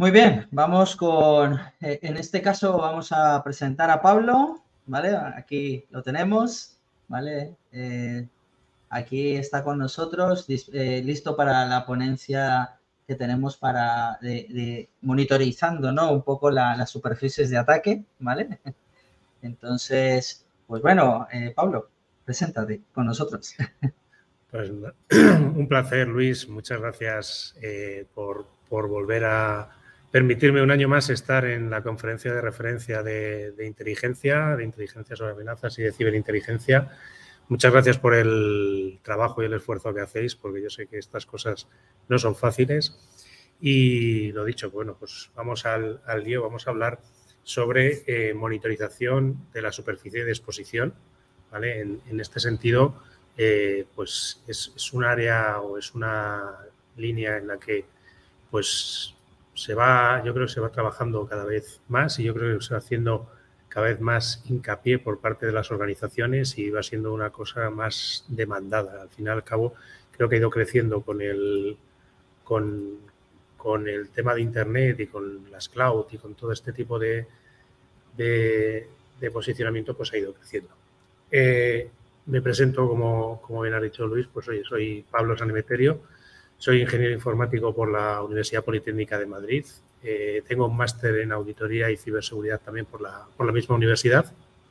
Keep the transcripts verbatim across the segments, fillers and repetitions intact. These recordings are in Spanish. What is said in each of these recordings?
Muy bien, vamos con, eh, en este caso vamos a presentar a Pablo, ¿vale? Aquí lo tenemos, ¿vale? Eh, aquí está con nosotros, eh, listo para la ponencia que tenemos para de, de monitorizando, ¿no? Un poco la, las superficies de ataque, ¿vale? Entonces, pues bueno, eh, Pablo, preséntate con nosotros. Pues un placer, Luis. Muchas gracias eh, por, por volver a permitirme un año más estar en la conferencia de referencia de, de inteligencia, de inteligencia sobre amenazas y de ciberinteligencia. Muchas gracias por el trabajo y el esfuerzo que hacéis, porque yo sé que estas cosas no son fáciles. Y lo dicho, bueno, pues vamos al, al lío, vamos a hablar sobre eh, monitorización de la superficie de exposición, ¿vale? En, en este sentido, eh, pues es, es un área o es una línea en la que pues se va, yo creo que se va trabajando cada vez más y yo creo que se va haciendo cada vez más hincapié por parte de las organizaciones y va siendo una cosa más demandada. Al fin y al cabo, creo que ha ido creciendo con el, con, con el tema de Internet y con las cloud y con todo este tipo de, de, de posicionamiento, pues ha ido creciendo. Eh, me presento, como, como bien ha dicho Luis, pues oye, soy Pablo Sanemeterio, soy ingeniero informático por la Universidad Politécnica de Madrid. Eh, tengo un máster en auditoría y ciberseguridad también por la, por la misma universidad.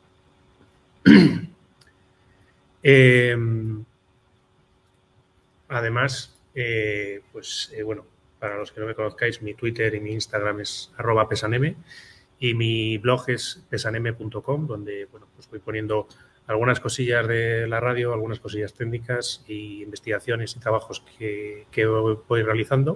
eh, además, eh, pues eh, bueno, para los que no me conozcáis, mi Twitter y mi Instagram es arroba pesaneme y mi blog es pesaneme punto com, donde bueno, pues voy poniendo algunas cosillas de la radio, algunas cosillas técnicas y investigaciones y trabajos que, que voy realizando.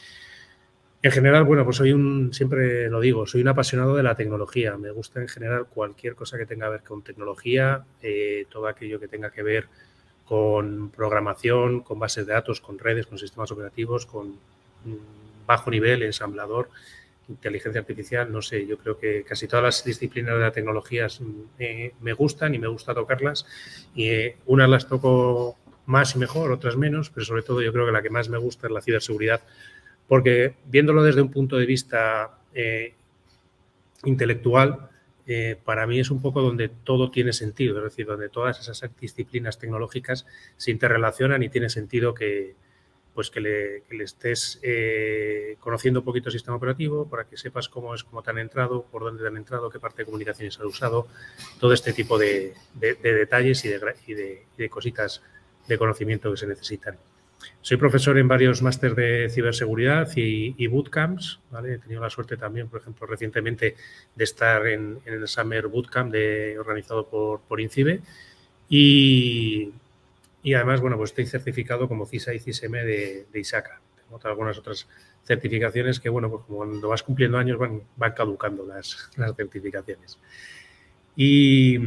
En general, bueno, pues soy un, siempre lo digo, soy un apasionado de la tecnología. Me gusta en general cualquier cosa que tenga que ver con tecnología, eh, todo aquello que tenga que ver con programación, con bases de datos, con redes, con sistemas operativos, con bajo nivel, ensamblador, inteligencia artificial, no sé, yo creo que casi todas las disciplinas de la tecnología eh, me gustan y me gusta tocarlas y eh, unas las toco más y mejor, otras menos, pero sobre todo yo creo que la que más me gusta es la ciberseguridad, porque viéndolo desde un punto de vista eh, intelectual, eh, para mí es un poco donde todo tiene sentido, es decir, donde todas esas disciplinas tecnológicas se interrelacionan y tiene sentido que, pues que le, que le estés eh, conociendo un poquito el sistema operativo para que sepas cómo es, cómo te han entrado, por dónde te han entrado, qué parte de comunicaciones has usado, todo este tipo de, de, de detalles y de, y, de, y de cositas de conocimiento que se necesitan. Soy profesor en varios másteres de ciberseguridad y, y bootcamps, ¿vale? He tenido la suerte también, por ejemplo, recientemente de estar en, en el Summer Bootcamp de, organizado por, por INCIBE y, y además, bueno, pues estoy certificado como CISA y CISM de, de ISACA. Tengo algunas otras certificaciones que, bueno, pues cuando vas cumpliendo años van, van caducando las, las certificaciones. Y,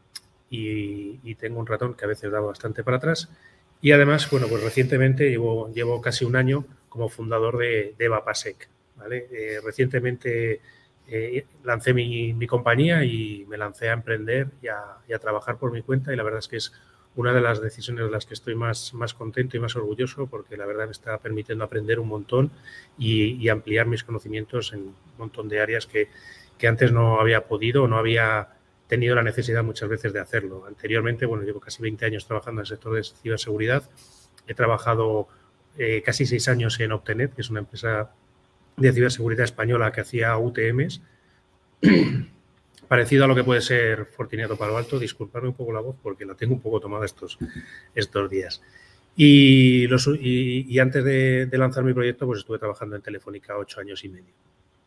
y, y tengo un ratón que a veces da bastante para atrás. Y además, bueno, pues recientemente llevo, llevo casi un año como fundador de, de Vapasec, ¿vale? Eh, recientemente eh, lancé mi, mi compañía y me lancé a emprender y a, y a trabajar por mi cuenta y la verdad es que es una de las decisiones de las que estoy más, más contento y más orgulloso porque la verdad me está permitiendo aprender un montón y, y ampliar mis conocimientos en un montón de áreas que, que antes no había podido o no había tenido la necesidad muchas veces de hacerlo. Anteriormente, bueno, llevo casi veinte años trabajando en el sector de ciberseguridad. He trabajado eh, casi seis años en Optenet, que es una empresa de ciberseguridad española que hacía U T Ms, parecido a lo que puede ser Fortinet o Palo Alto. Disculpadme un poco la voz porque la tengo un poco tomada estos, estos días. Y, los, y, y antes de, de lanzar mi proyecto, pues estuve trabajando en Telefónica ocho años y medio.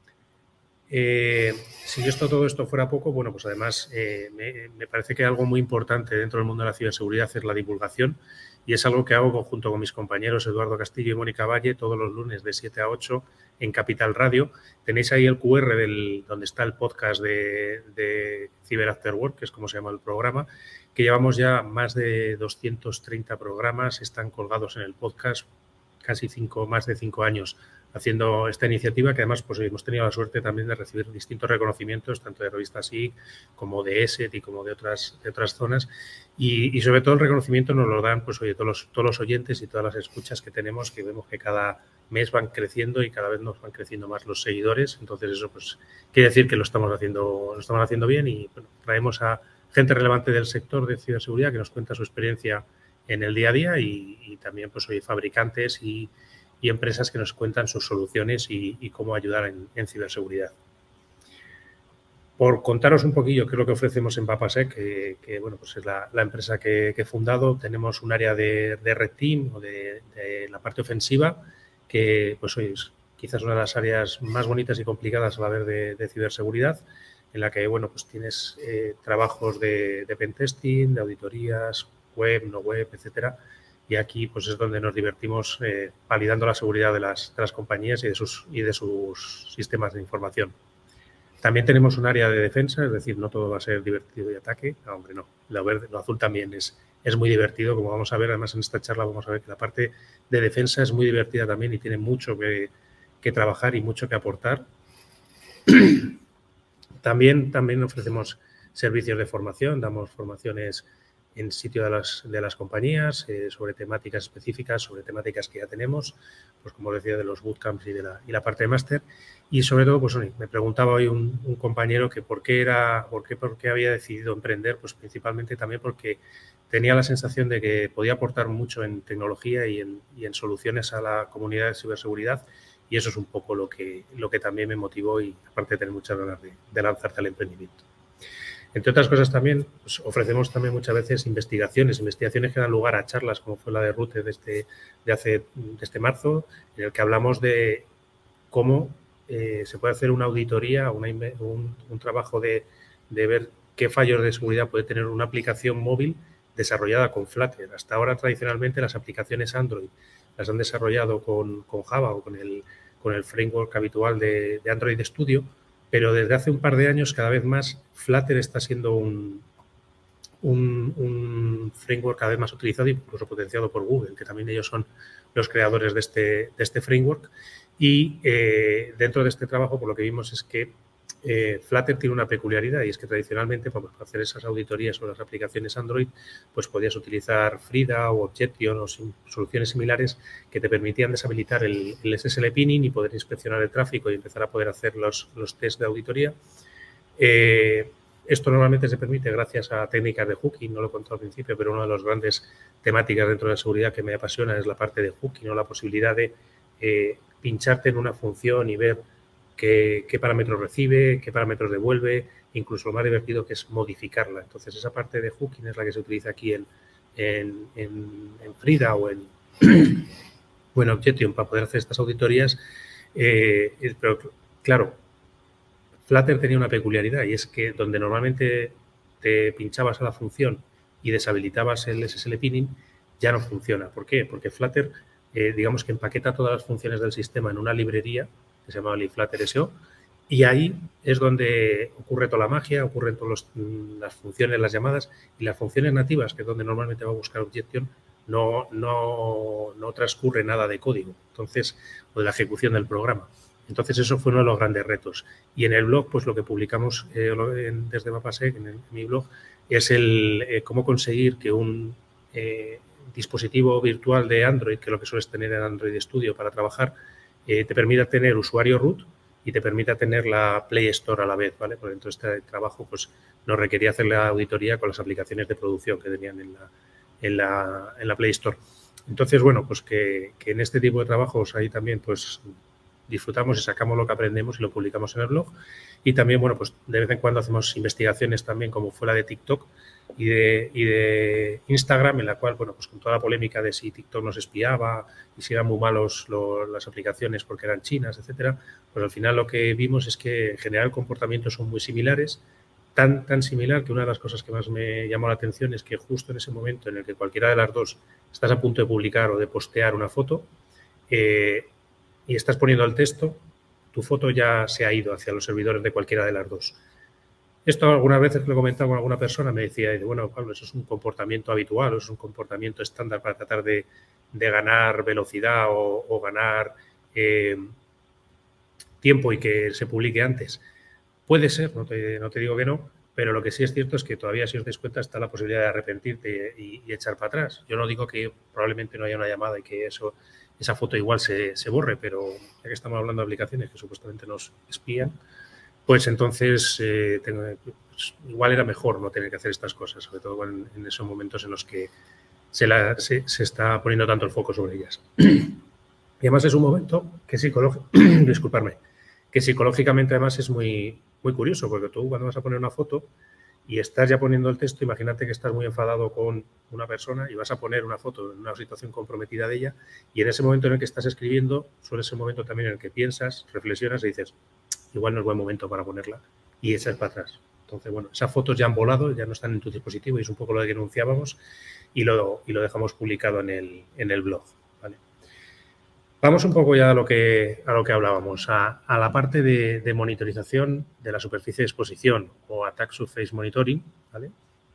Eh, si esto, todo esto fuera poco, bueno, pues además eh, me, me parece que algo muy importante dentro del mundo de la ciberseguridad es la divulgación y es algo que hago junto con mis compañeros Eduardo Castillo y Mónica Valle todos los lunes de siete a ocho en Capital Radio. Tenéis ahí el cu erre del, donde está el podcast de, de Cyber After Work, que es como se llama el programa, que llevamos ya más de doscientos treinta programas, están colgados en el podcast, casi cinco, más de cinco años haciendo esta iniciativa, que además pues, hemos tenido la suerte también de recibir distintos reconocimientos, tanto de revistas S I G como de E S E T y como de otras, de otras zonas. Y, y sobre todo el reconocimiento nos lo dan pues, oye, todos, los, todos los oyentes y todas las escuchas que tenemos, que vemos que cada mes van creciendo y cada vez nos van creciendo más los seguidores. Entonces eso pues quiere decir que lo estamos haciendo, lo estamos haciendo bien y bueno, traemos a gente relevante del sector de ciberseguridad que nos cuenta su experiencia en el día a día y, y también pues hoy fabricantes y, y empresas que nos cuentan sus soluciones y, y cómo ayudar en, en ciberseguridad. Por contaros un poquillo qué es lo que ofrecemos en Papasec, que, que bueno, pues es la, la empresa que, que he fundado, tenemos un área de, de Red Team o de, de la parte ofensiva, que pues hoy es quizás una de las áreas más bonitas y complicadas a la vez de, de ciberseguridad, en la que bueno, pues tienes eh, trabajos de, de pentesting, de auditorías, web, no web, etcétera. Y aquí pues es donde nos divertimos eh, validando la seguridad de las, de las compañías y de, sus, y de sus sistemas de información. También tenemos un área de defensa, es decir, no todo va a ser divertido y ataque. No, hombre, no. Lo verde, lo azul también es, es muy divertido, como vamos a ver. Además, en esta charla vamos a ver que la parte de defensa es muy divertida también y tiene mucho que, que trabajar y mucho que aportar. También, también ofrecemos servicios de formación, damos formaciones en sitio de las, de las compañías eh, sobre temáticas específicas, sobre temáticas que ya tenemos, pues como decía, de los bootcamps y de la, y la parte de máster. Y sobre todo, pues me preguntaba hoy un, un compañero que por qué era, por qué, por qué había decidido emprender, pues principalmente también porque tenía la sensación de que podía aportar mucho en tecnología y en, y en soluciones a la comunidad de ciberseguridad. Y eso es un poco lo que, lo que también me motivó y aparte de tener muchas ganas de, de lanzarte al emprendimiento. Entre otras cosas también pues, ofrecemos también muchas veces investigaciones, investigaciones que dan lugar a charlas como fue la de Rute de este, de hace, de este marzo, en el que hablamos de cómo eh, se puede hacer una auditoría, una, un, un trabajo de, de ver qué fallos de seguridad puede tener una aplicación móvil desarrollada con Flutter. Hasta ahora tradicionalmente las aplicaciones Android las han desarrollado con, con Java o con el, con el framework habitual de, de Android Studio, pero desde hace un par de años cada vez más Flutter está siendo un, un, un framework cada vez más utilizado, incluso potenciado por Google, que también ellos son los creadores de este, de este framework. Y eh, dentro de este trabajo, por lo que vimos es que eh, Flutter tiene una peculiaridad y es que tradicionalmente para hacer esas auditorías sobre las aplicaciones Android, pues podías utilizar Frida o Objection o soluciones similares que te permitían deshabilitar el, el S S L pinning y poder inspeccionar el tráfico y empezar a poder hacer los, los test de auditoría. Eh, esto normalmente se permite gracias a técnicas de hooking, no lo he contado al principio, pero una de las grandes temáticas dentro de la seguridad que me apasiona es la parte de hooking o la posibilidad de eh, pincharte en una función y ver qué, qué parámetros recibe, qué parámetros devuelve, incluso lo más divertido que es modificarla. Entonces, esa parte de hooking es la que se utiliza aquí en, en, en, en Frida o en, o en Objection para poder hacer estas auditorías. Eh, pero, claro, Flutter tenía una peculiaridad y es que donde normalmente te pinchabas a la función y deshabilitabas el S S L pinning, ya no funciona. ¿Por qué? Porque Flutter, eh, digamos que empaqueta todas las funciones del sistema en una librería que se llama Flutter S O y ahí es donde ocurre toda la magia, ocurren todas las funciones, las llamadas y las funciones nativas, que es donde normalmente va a buscar Objection, no, no, no transcurre nada de código, entonces, o de la ejecución del programa. Entonces, eso fue uno de los grandes retos. Y en el blog, pues lo que publicamos eh, desde Papasec, en, el, en mi blog, es el eh, cómo conseguir que un eh, dispositivo virtual de Android, que es lo que sueles tener en Android Studio para trabajar, eh, te permita tener usuario root y te permita tener la Play Store a la vez, ¿vale? Porque entonces este trabajo pues, nos requería hacer la auditoría con las aplicaciones de producción que tenían en la, en la, en la Play Store. Entonces, bueno, pues que, que en este tipo de trabajos ahí también, pues, disfrutamos y sacamos lo que aprendemos y lo publicamos en el blog. Y también, bueno, pues de vez en cuando hacemos investigaciones también como fue la de TikTok y de, y de Instagram, en la cual, bueno, pues con toda la polémica de si TikTok nos espiaba y si eran muy malos lo, las aplicaciones porque eran chinas, etcétera, pues al final lo que vimos es que en general comportamientos son muy similares, tan, tan similar que una de las cosas que más me llamó la atención es que justo en ese momento en el que cualquiera de las dos estás a punto de publicar o de postear una foto, eh, y estás poniendo el texto, tu foto ya se ha ido hacia los servidores de cualquiera de las dos. Esto algunas veces que lo he comentado con alguna persona me decía, bueno, Pablo, eso es un comportamiento habitual, eso es un comportamiento estándar para tratar de, de ganar velocidad o, o ganar eh, tiempo y que se publique antes. Puede ser, no te, no te digo que no, Pero lo que sí es cierto es que todavía, si os dais cuenta, está la posibilidad de arrepentirte y, y echar para atrás. Yo no digo que probablemente no haya una llamada y que eso, esa foto igual se, se borre, pero ya que estamos hablando de aplicaciones que supuestamente nos espían, pues entonces eh, tengo, pues, igual era mejor no tener que hacer estas cosas, sobre todo en, en esos momentos en los que se, la, se, se está poniendo tanto el foco sobre ellas. Y además es un momento que psicológicamente, disculparme, que psicológicamente además es muy, muy curioso, porque tú cuando vas a poner una foto y estás ya poniendo el texto, imagínate que estás muy enfadado con una persona y vas a poner una foto en una situación comprometida de ella, y en ese momento en el que estás escribiendo suele ser el momento también en el que piensas, reflexionas y dices, igual no es buen momento para ponerla, y echas para atrás. Entonces, bueno, esas fotos ya han volado, ya no están en tu dispositivo y es un poco lo que denunciábamos y lo, y lo dejamos publicado en el, en el blog. ¿Vale? Vamos un poco ya a lo que, a lo que hablábamos, a, a la parte de, de monitorización de la superficie de exposición o Attack Surface Monitoring. ¿Vale?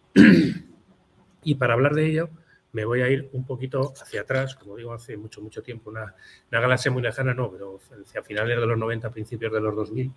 Y para hablar de ello me voy a ir un poquito hacia atrás, como digo, hace mucho, mucho tiempo, una, una galaxia muy lejana, no, pero hacia finales de los noventa, principios de los dos mil.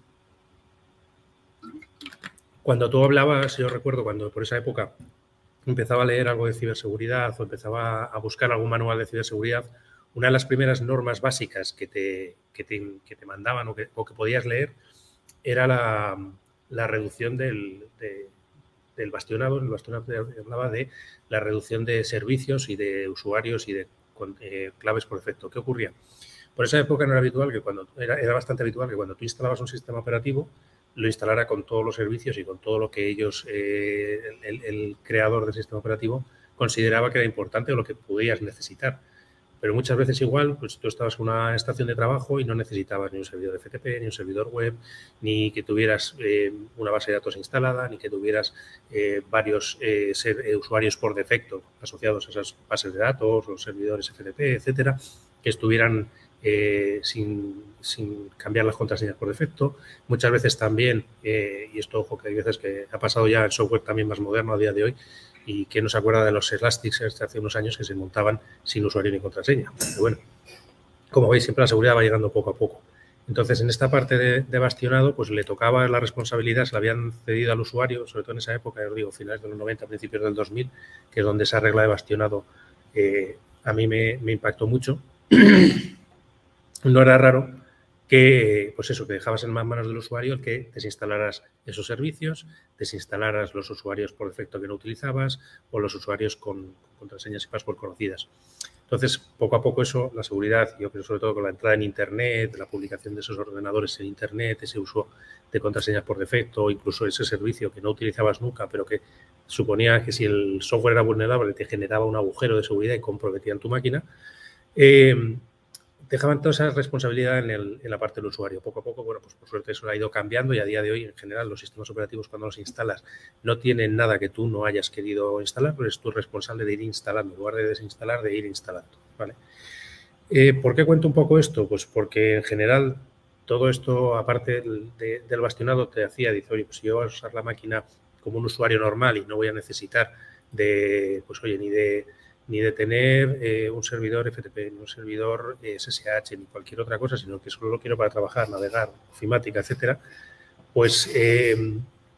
Cuando tú hablabas, yo recuerdo cuando por esa época empezaba a leer algo de ciberseguridad o empezaba a buscar algún manual de ciberseguridad, una de las primeras normas básicas que te, que te, que te mandaban o que, o que podías leer era la, la reducción del, de, del bastionado. El bastionado hablaba de la reducción de servicios y de usuarios y de eh, claves por defecto. ¿Qué ocurría? Por esa época no era habitual que cuando, era, era bastante habitual que cuando tú instalabas un sistema operativo lo instalara con todos los servicios y con todo lo que ellos, eh, el, el creador del sistema operativo, consideraba que era importante o lo que podías necesitar. Pero muchas veces igual, pues tú estabas en una estación de trabajo y no necesitabas ni un servidor F T P, ni un servidor web, ni que tuvieras eh, una base de datos instalada, ni que tuvieras eh, varios eh, ser, eh, usuarios por defecto asociados a esas bases de datos o servidores F T P, etcétera, que estuvieran eh, sin, sin cambiar las contraseñas por defecto. Muchas veces también, eh, y esto, ojo, que hay veces que ha pasado ya en software también más moderno a día de hoy, y que no se acuerda de los Elasticsearch hace unos años que se montaban sin usuario ni contraseña. Pero bueno, como veis, siempre la seguridad va llegando poco a poco. Entonces, en esta parte de, de bastionado, pues le tocaba la responsabilidad, se la habían cedido al usuario, sobre todo en esa época, os digo, finales de los noventa, principios del dos mil, que es donde esa regla de bastionado eh, a mí me, me impactó mucho. No era raro que, pues eso, que dejabas en manos del usuario el que desinstalaras esos servicios, desinstalaras los usuarios por defecto que no utilizabas o los usuarios con contraseñas y password conocidas. Entonces, poco a poco eso, la seguridad, yo creo sobre todo con la entrada en Internet, la publicación de esos ordenadores en Internet, ese uso de contraseñas por defecto, incluso ese servicio que no utilizabas nunca, pero que suponía que si el software era vulnerable te generaba un agujero de seguridad y comprometían tu máquina, eh, dejaban toda esa responsabilidad en, el, en la parte del usuario. Poco a poco, bueno, pues por suerte eso ha ido cambiando y a día de hoy, en general, los sistemas operativos cuando los instalas no tienen nada que tú no hayas querido instalar, pero eres tú responsable de ir instalando, en lugar de desinstalar, de ir instalando, ¿vale? Eh, ¿Por qué cuento un poco esto? Pues porque, en general, todo esto, aparte del, de, del bastionado, te hacía, dice, oye, pues si yo voy a usar la máquina como un usuario normal y no voy a necesitar de, pues oye, ni de... ni de tener eh, un servidor F T P, ni un servidor eh, S S H, ni cualquier otra cosa, sino que solo lo quiero para trabajar, navegar, ofimática, etcétera, pues eh,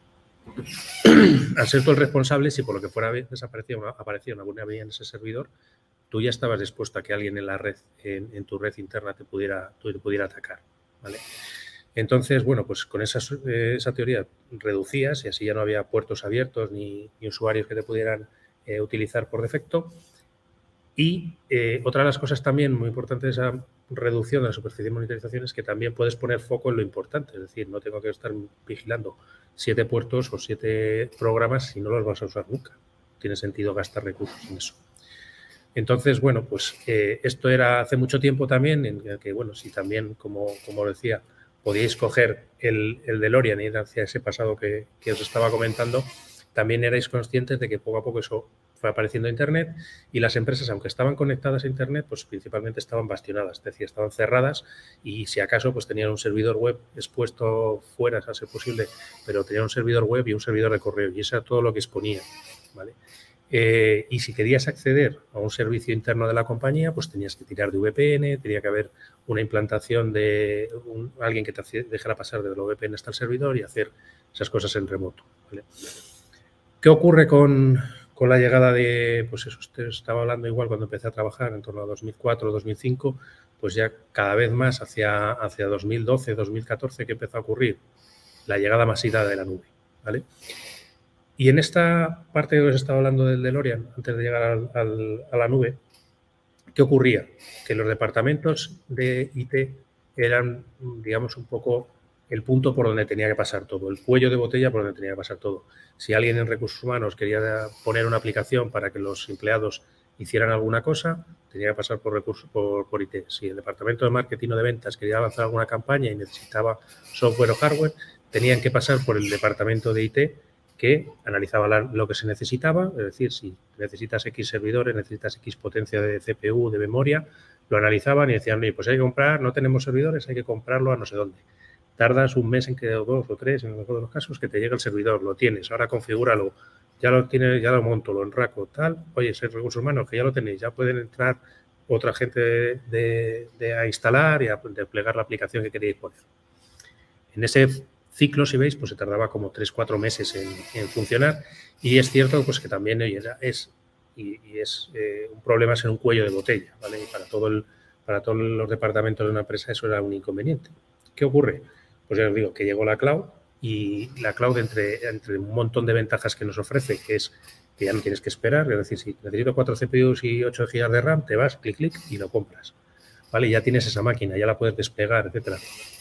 al ser tú el responsable, si por lo que fuera desaparecía una, aparecía una vulnerabilidad en ese servidor, tú ya estabas dispuesto a que alguien en la red, en, en tu red interna, te pudiera, te pudiera atacar, ¿vale? Entonces, bueno, pues con esa, eh, esa teoría reducías y así ya no había puertos abiertos ni, ni usuarios que te pudieran eh, utilizar por defecto. Y eh, otra de las cosas también muy importantes de esa reducción de la superficie de monitorización es que también puedes poner foco en lo importante. Es decir, no tengo que estar vigilando siete puertos o siete programas si no los vas a usar nunca. Tiene sentido gastar recursos en eso. Entonces, bueno, pues eh, esto era hace mucho tiempo también, en el que, bueno, si también, como, como decía, podíais coger el, el DeLorean y ir hacia ese pasado que, que os estaba comentando, también erais conscientes de que poco a poco eso fue apareciendo Internet y las empresas, aunque estaban conectadas a Internet, pues principalmente estaban bastionadas, es decir, estaban cerradas y si acaso pues tenían un servidor web expuesto fuera, a ser posible, pero tenían un servidor web y un servidor de correo y eso era todo lo que exponía, ¿vale? Eh, y si querías acceder a un servicio interno de la compañía, pues tenías que tirar de V P N, tenía que haber una implantación de un, alguien que te dejara pasar de la V P N hasta el servidor y hacer esas cosas en remoto, ¿vale? ¿Qué ocurre con, con la llegada de, pues eso, usted estaba hablando igual cuando empecé a trabajar en torno a dos mil cuatro, dos mil cinco, pues ya cada vez más hacia, hacia dos mil doce, dos mil catorce que empezó a ocurrir la llegada masiva de la nube, ¿vale? Y en esta parte que os estaba hablando del DeLorean, antes de llegar al, al, a la nube, ¿qué ocurría? Que los departamentos de I T eran, digamos, un poco el punto por donde tenía que pasar todo, el cuello de botella por donde tenía que pasar todo. Si alguien en recursos humanos quería poner una aplicación para que los empleados hicieran alguna cosa, tenía que pasar por recursos por, por I T. Si el departamento de marketing o de ventas quería lanzar alguna campaña y necesitaba software o hardware, tenían que pasar por el departamento de I T, que analizaba la, lo que se necesitaba, es decir, si necesitas X servidores, necesitas X potencia de C P U, de memoria, lo analizaban y decían, oye, pues hay que comprar, no tenemos servidores, hay que comprarlo a no sé dónde. Tardas un mes en que, o dos o tres, en el mejor de los casos, que te llegue el servidor, lo tienes, ahora configúralo, ya lo tienes, ya lo monto, lo enraco, tal, oye, es recursos humanos, que ya lo tenéis, ya pueden entrar otra gente de, de, de a instalar y a desplegar la aplicación que queréis poner. En ese ciclo, si veis, pues se tardaba como tres, cuatro meses en, en funcionar y es cierto pues que también oye, es, y, y es eh, un problema ser un cuello de botella, ¿vale? Y para, todo el, para todos los departamentos de una empresa eso era un inconveniente. ¿Qué ocurre? Pues ya os digo que llegó la cloud y la cloud entre, entre un montón de ventajas que nos ofrece, que es que ya no tienes que esperar, es decir, si necesito cuatro C P Us y ocho gigas de RAM, te vas, clic, clic y lo compras, ¿vale? Ya tienes esa máquina, ya la puedes desplegar, etcétera.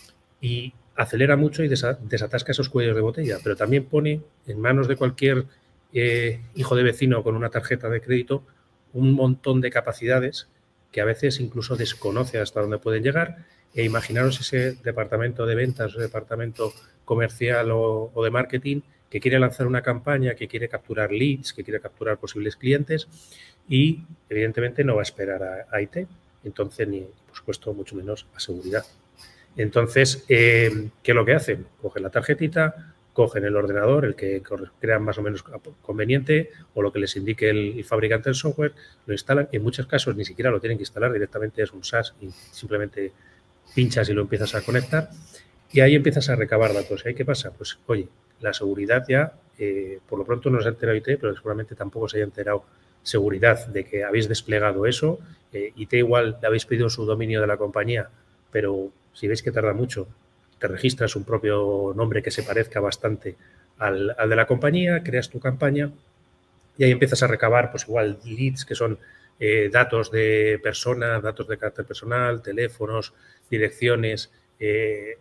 Y acelera mucho y desatasca esos cuellos de botella, pero también pone en manos de cualquier eh, hijo de vecino con una tarjeta de crédito un montón de capacidades que a veces incluso desconoce hasta dónde pueden llegar. E imaginaros ese departamento de ventas, o departamento comercial o, o de marketing que quiere lanzar una campaña, que quiere capturar leads, que quiere capturar posibles clientes y evidentemente no va a esperar a, a I T, entonces ni, por supuesto, mucho menos a seguridad. Entonces, eh, ¿qué es lo que hacen? Cogen la tarjetita, cogen el ordenador, el que crean más o menos conveniente o lo que les indique el, el fabricante del software, lo instalan. En muchos casos ni siquiera lo tienen que instalar, directamente es un SaaS y simplemente pinchas y lo empiezas a conectar y ahí empiezas a recabar datos. ¿Y ahí qué pasa? Pues, oye, la seguridad ya, eh, por lo pronto no se ha enterado I T, pero seguramente tampoco se haya enterado seguridad de que habéis desplegado eso. Eh, I T igual le habéis pedido su dominio de la compañía, pero si veis que tarda mucho, te registras un propio nombre que se parezca bastante al, al de la compañía, creas tu campaña y ahí empiezas a recabar, pues igual, leads, que son eh, datos de personas, datos de carácter personal, teléfonos, direcciones, eh,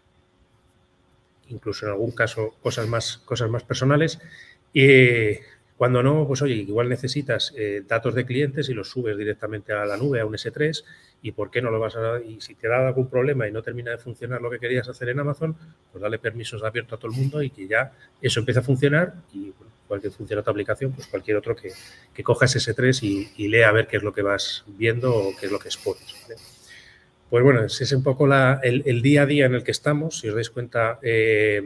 incluso en algún caso cosas más, cosas más personales. Y eh, cuando no, pues oye, igual necesitas eh, datos de clientes y los subes directamente a la nube, a un ese tres, y por qué no lo vas a... Y si te da algún problema y no termina de funcionar lo que querías hacer en Amazon, pues dale permisos abiertos a todo el mundo y que ya eso empiece a funcionar y bueno, igual que funciona tu aplicación, pues cualquier otro que, que coja ese ese tres y, y lea a ver qué es lo que vas viendo o qué es lo que expones, ¿vale? Pues bueno, ese es un poco la, el, el día a día en el que estamos, si os dais cuenta, eh,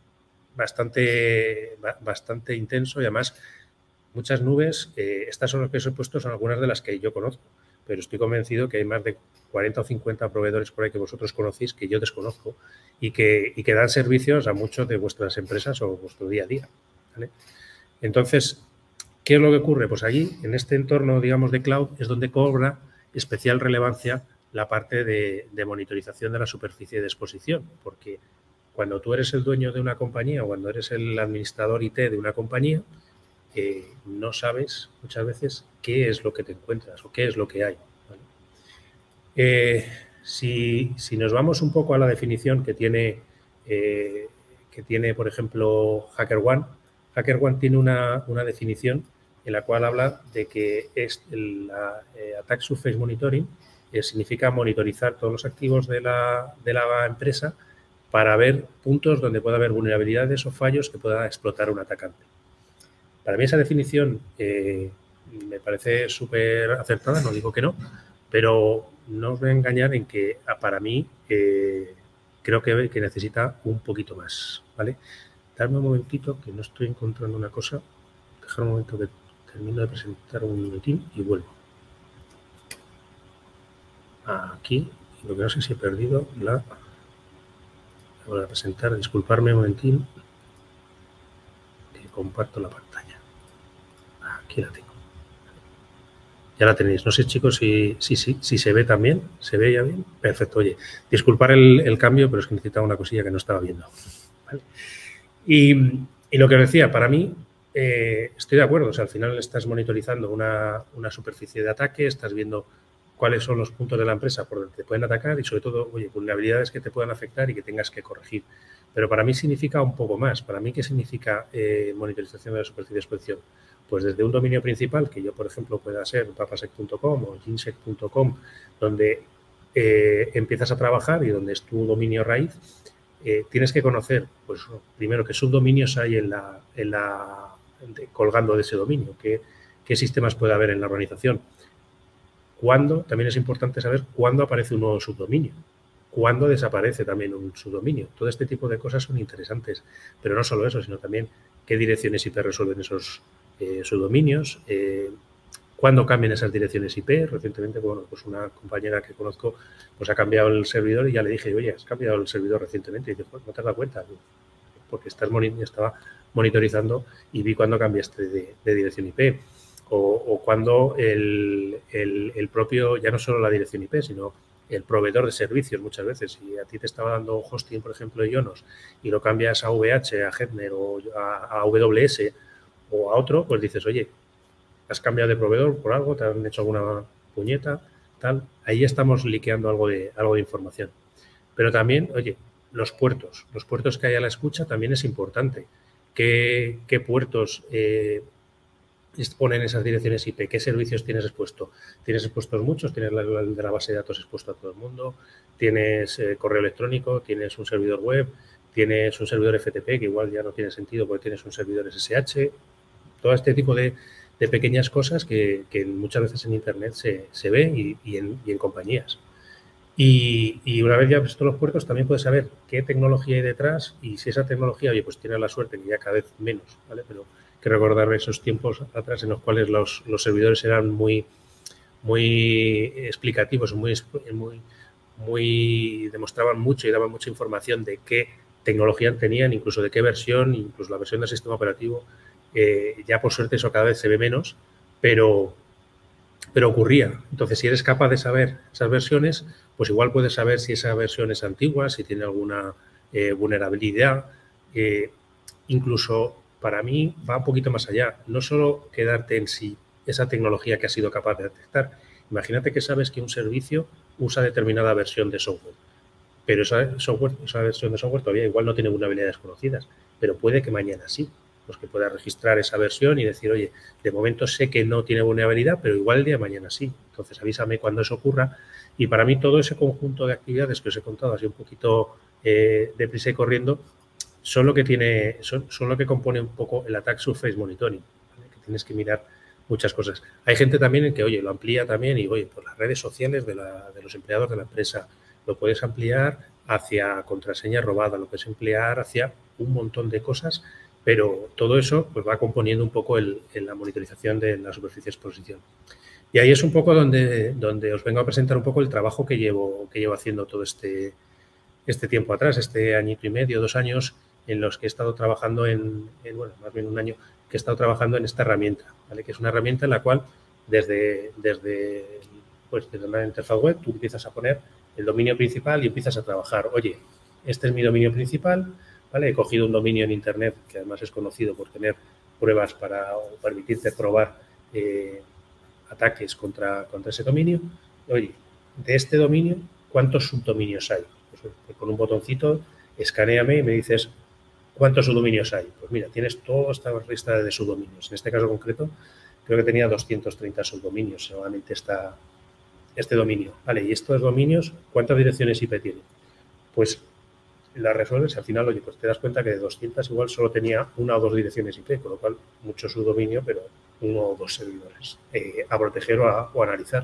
bastante, bastante intenso y además muchas nubes, eh, estas son las que os he puesto, son algunas de las que yo conozco, pero estoy convencido que hay más de cuarenta o cincuenta proveedores por ahí que vosotros conocéis que yo desconozco y que, y que dan servicios a muchos de vuestras empresas o vuestro día a día, ¿vale? Entonces, ¿qué es lo que ocurre? Pues allí, en este entorno, digamos, de cloud, es donde cobra especial relevancia la parte de, de monitorización de la superficie de exposición, porque cuando tú eres el dueño de una compañía o cuando eres el administrador I T de una compañía, eh, no sabes muchas veces qué es lo que te encuentras o qué es lo que hay, ¿vale? Eh, si, si nos vamos un poco a la definición que tiene, eh, que tiene por ejemplo, HackerOne, HackerOne tiene una, una definición en la cual habla de que es la eh, Attack Surface Monitoring, que significa monitorizar todos los activos de la, de la empresa para ver puntos donde pueda haber vulnerabilidades o fallos que pueda explotar un atacante. Para mí esa definición eh, me parece súper acertada, no digo que no, pero no os voy a engañar en que para mí eh, creo que, que necesita un poquito más, ¿vale? Darme un momentito que no estoy encontrando una cosa. Dejar un momento que termino de presentar un minutín y vuelvo. Aquí, lo que no sé si he perdido la... Voy a presentar, disculparme un momentín, que comparto la pantalla. Aquí la tengo. Ya la tenéis. No sé, chicos, si, si, si, si se ve también. ¿Se ve ya bien? Perfecto. Oye, disculpar el, el cambio, pero es que necesitaba una cosilla que no estaba viendo. ¿Vale? Y, y lo que os decía, para mí, eh, estoy de acuerdo. O sea, al final estás monitorizando una, una superficie de ataque, estás viendo cuáles son los puntos de la empresa por donde te pueden atacar y, sobre todo, oye, vulnerabilidades que te puedan afectar y que tengas que corregir. Pero para mí significa un poco más. Para mí, ¿qué significa eh, monitorización de la superficie de exposición? Pues desde un dominio principal, que yo, por ejemplo, pueda ser papasec punto com o ginsec punto com, donde eh, empiezas a trabajar y donde es tu dominio raíz, eh, tienes que conocer, pues, primero, qué subdominios hay en la, en la de, colgando de ese dominio, qué, qué sistemas puede haber en la organización. Cuándo, también es importante saber cuándo aparece un nuevo subdominio, cuándo desaparece también un subdominio. Todo este tipo de cosas son interesantes, pero no solo eso, sino también qué direcciones I P resuelven esos Eh, subdominios, eh, cuándo cambian esas direcciones I P. Recientemente, bueno, pues una compañera que conozco pues ha cambiado el servidor y ya le dije, oye, has cambiado el servidor recientemente. Y dice, pues no te has dado cuenta, porque estás moni- estaba monitorizando y vi cuándo cambiaste de, de dirección I P. O, o cuando el, el, el propio, ya no solo la dirección I P, sino el proveedor de servicios muchas veces. Si a ti te estaba dando hosting, por ejemplo, de Ionos y lo cambias a V H, a Headner o a, a A W S, o a otro, pues dices, oye, has cambiado de proveedor por algo, te han hecho alguna puñeta, tal. Ahí estamos liqueando algo de, algo de información. Pero también, oye, los puertos. Los puertos que hay a la escucha también es importante. ¿Qué, qué puertos eh, exponen esas direcciones I P? ¿Qué servicios tienes expuesto? ¿Tienes expuestos muchos? ¿Tienes la, la de la base de datos expuesto a todo el mundo? ¿Tienes eh, correo electrónico? ¿Tienes un servidor web? ¿Tienes un servidor F T P que igual ya no tiene sentido porque tienes un servidor S S H? Todo este tipo de, de pequeñas cosas que, que muchas veces en Internet se, se ve y, y, en, y en compañías. Y, y una vez ya visto los puertos, también puedes saber qué tecnología hay detrás y si esa tecnología, oye, pues tiene la suerte que ya cada vez menos, ¿vale? Pero hay que recordar esos tiempos atrás en los cuales los, los servidores eran muy, muy explicativos, muy, muy, muy, demostraban mucho y daban mucha información de qué tecnología tenían, incluso de qué versión, incluso la versión del sistema operativo. Eh, ya por suerte eso cada vez se ve menos, pero, pero ocurría. Entonces, si eres capaz de saber esas versiones, pues igual puedes saber si esa versión es antigua, si tiene alguna eh, vulnerabilidad. Eh, incluso, para mí, va un poquito más allá. No solo quedarte en si esa tecnología que has sido capaz de detectar. Imagínate que sabes que un servicio usa determinada versión de software, pero esa, software, esa versión de software todavía igual no tiene vulnerabilidades conocidas, pero puede que mañana sí. Pues que pueda registrar esa versión y decir, oye, de momento sé que no tiene vulnerabilidad, pero igual el día de mañana sí. Entonces, avísame cuando eso ocurra. Y para mí todo ese conjunto de actividades que os he contado así un poquito eh, deprisa y corriendo son lo que tiene, son, son lo que compone un poco el Attack Surface Monitoring, ¿vale? Que tienes que mirar muchas cosas. Hay gente también en que, oye, lo amplía también y, oye, por las redes sociales de, la, de los empleados de la empresa, lo puedes ampliar hacia contraseña robada, lo puedes ampliar hacia un montón de cosas. Pero todo eso pues, va componiendo un poco el, el, la monitorización de la superficie de exposición. Y ahí es un poco donde, donde os vengo a presentar un poco el trabajo que llevo, que llevo haciendo todo este, este tiempo atrás, este añito y medio, dos años, en los que he estado trabajando en, en, bueno, más bien un año, que he estado trabajando en esta herramienta, ¿vale? Que es una herramienta en la cual desde, desde, pues, desde una interfaz web tú empiezas a poner el dominio principal y empiezas a trabajar. Oye, este es mi dominio principal, ¿vale? He cogido un dominio en Internet que además es conocido por tener pruebas para permitirte probar eh, ataques contra, contra ese dominio. Oye, de este dominio, ¿cuántos subdominios hay? Pues, con un botoncito, escanéame y me dices cuántos subdominios hay. Pues mira, tienes toda esta lista de subdominios. En este caso concreto, creo que tenía doscientos treinta subdominios, solamente esta, este dominio. Vale, y estos dominios, ¿cuántas direcciones I P tienen? Pues las resuelves y al final, oye, pues te das cuenta que de doscientas igual solo tenía una o dos direcciones I P, con lo cual mucho subdominio, pero uno o dos servidores eh, a proteger o a, o a analizar.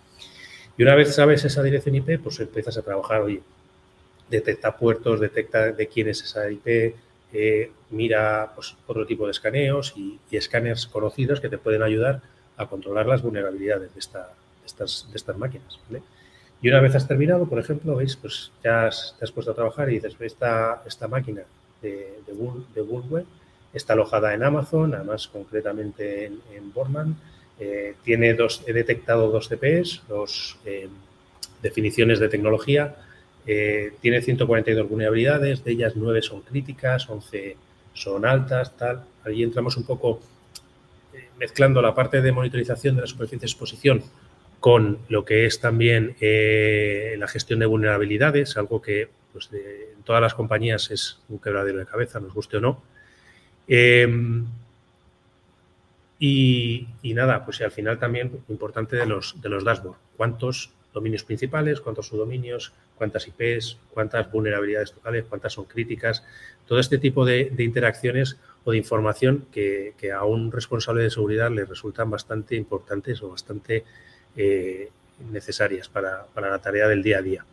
Y una vez sabes esa dirección I P, pues empiezas a trabajar, oye, detecta puertos, detecta de quién es esa I P, eh, mira pues, otro tipo de escaneos y, y escáneres conocidos que te pueden ayudar a controlar las vulnerabilidades de, esta, de, estas, de estas máquinas, ¿vale? Y una vez has terminado, por ejemplo, ¿veis? Pues ya has, te has puesto a trabajar y dices, esta, esta máquina de, de, Bull, de Bullweb está alojada en Amazon, además concretamente en, en Borman. Eh, tiene dos, he detectado dos C Ps, dos eh, definiciones de tecnología. Eh, tiene ciento cuarenta y dos vulnerabilidades, de ellas nueve son críticas, once son altas, tal. Allí entramos un poco eh, mezclando la parte de monitorización de la superficie de exposición con lo que es también eh, la gestión de vulnerabilidades, algo que pues, de, en todas las compañías es un quebradero de cabeza, nos guste o no. Eh, y, y nada, pues y al final también importante de los, de los dashboards. ¿Cuántos dominios principales, cuántos subdominios, cuántas I Ps, cuántas vulnerabilidades totales, cuántas son críticas? Todo este tipo de, de interacciones o de información que, que a un responsable de seguridad le resultan bastante importantes o bastante Eh, necesarias para, para la tarea del día a día.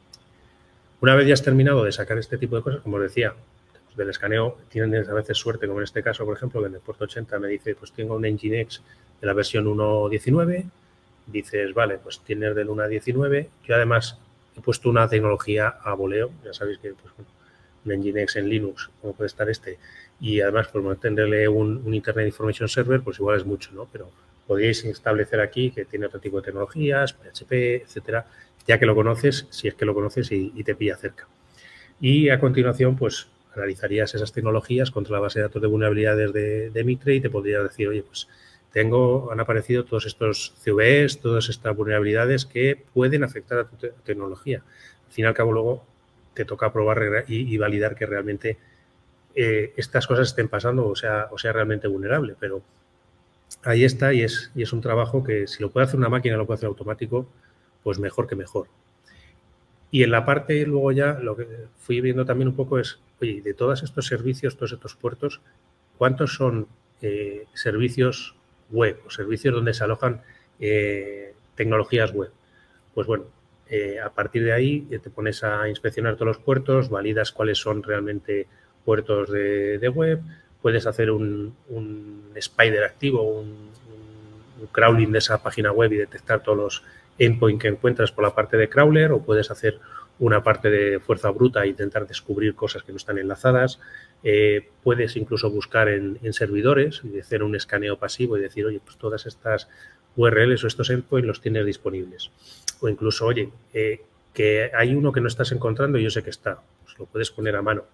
Una vez ya has terminado de sacar este tipo de cosas, como os decía, del escaneo tienes a veces suerte, como en este caso, por ejemplo, que en el puerto ochenta me dice, pues tengo un Nginx de la versión uno punto diecinueve, dices, vale, pues tienes del uno a diecinueve, yo además he puesto una tecnología a voleo, ya sabéis que pues, un Nginx en Linux, como puede estar este, y además por mantenerle un, un Internet Information Server, pues igual es mucho, ¿no? Pero podéis establecer aquí que tiene otro tipo de tecnologías, P H P, etcétera, ya que lo conoces, si es que lo conoces y, y te pilla cerca. Y a continuación, pues, analizarías esas tecnologías contra la base de datos de vulnerabilidades de, de Mitre y te podrías decir, oye, pues, tengo, han aparecido todos estos C V Es, todas estas vulnerabilidades que pueden afectar a tu te tecnología. Al fin y al cabo, luego, te toca probar y, y validar que realmente eh, estas cosas estén pasando o sea, o sea realmente vulnerable, pero ahí está y es, y es un trabajo que si lo puede hacer una máquina, lo puede hacer automático, pues mejor que mejor. Y en la parte luego ya lo que fui viendo también un poco es, oye, de todos estos servicios, todos estos puertos, ¿cuántos son eh, servicios web o servicios donde se alojan eh, tecnologías web? Pues bueno, eh, a partir de ahí te pones a inspeccionar todos los puertos, validas cuáles son realmente puertos de, de web, puedes hacer un, un spider activo, un, un, un crawling de esa página web y detectar todos los endpoints que encuentras por la parte de crawler, o puedes hacer una parte de fuerza bruta e intentar descubrir cosas que no están enlazadas. Eh, puedes incluso buscar en, en servidores y hacer un escaneo pasivo y decir, oye, pues todas estas U R Ls o estos endpoints los tienes disponibles. O incluso, oye, eh, que hay uno que no estás encontrando y yo sé que está, pues lo puedes poner a mano.